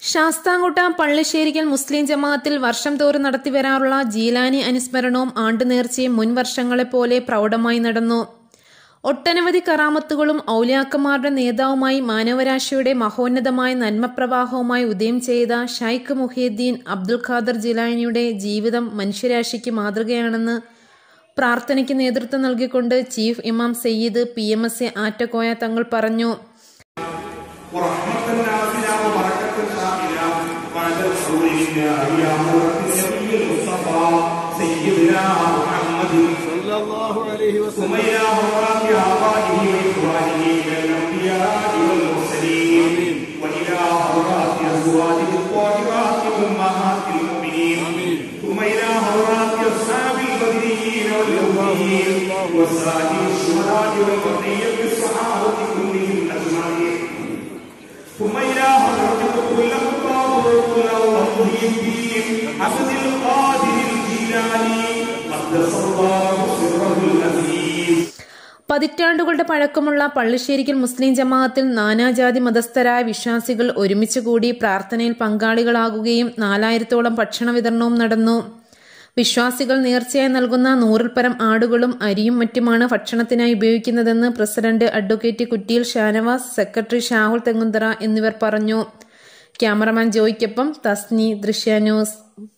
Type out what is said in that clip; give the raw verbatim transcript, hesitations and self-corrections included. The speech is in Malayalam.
ശാസ്താംകോട്ട പള്ളിശ്ശേരിക്കൽ മുസ്ലിം ജമാഅത്തിൽ വർഷം തോറും നടത്തിവരാറുള്ള ജീലാനി അനുസ്മരണവും ആണ്ടുനേർച്ചയും മുൻ വർഷങ്ങളെപ്പോലെ പ്രൗഢമായി നടന്നു. ഒട്ടനവധി കറാമത്തുകളും ഔലിയാക്കന്മാരുടെ നേതാവുമായി മാനവരാശിയുടെ മഹോന്നതമായ നന്മപ്രവാഹവുമായി ഉദയം ചെയ്ത ഷൈഖ് മുഹിയുദ്ദീൻ അബ്ദുൽ ഖാദർ ജീലാനിയുടെ ജീവിതം മനുഷ്യരാശിക്ക് മാതൃകയാണെന്ന് പ്രാർത്ഥനയ്ക്ക് നേതൃത്വം നൽകിക്കൊണ്ട് ചീഫ് ഇമാം Sayyid P M S A Attakoya Thangal പറഞ്ഞു. പതിറ്റാണ്ടുകളുടെ പഴക്കമുള്ള പള്ളിശ്ശേരിക്കൽ മുസ്ലിം ജമാഅത്തിൽ നാനാജാതി മതസ്ഥരായ വിശ്വാസികൾ ഒരുമിച്ചുകൂടി പ്രാർത്ഥനയിൽ പങ്കാളികളാകുകയും നാലായിരത്തോളം ഭക്ഷണ വിതരണവും നടന്നു. വിശ്വാസികൾ നേർച്ചയായി നൽകുന്ന നൂറിൽ പരം ആടുകളും അരിയും മറ്റുമാണ് ഭക്ഷണത്തിനായി ഉപയോഗിക്കുന്നതെന്ന് president advocate Kuttiyil Shanavas, secretary Shahul Thenguntara എന്നിവർ പറഞ്ഞു. ക്യാമറമാൻ ജോയ്ക്കൊപ്പം തസ്നി, ദൃശ്യ ന്യൂസ്.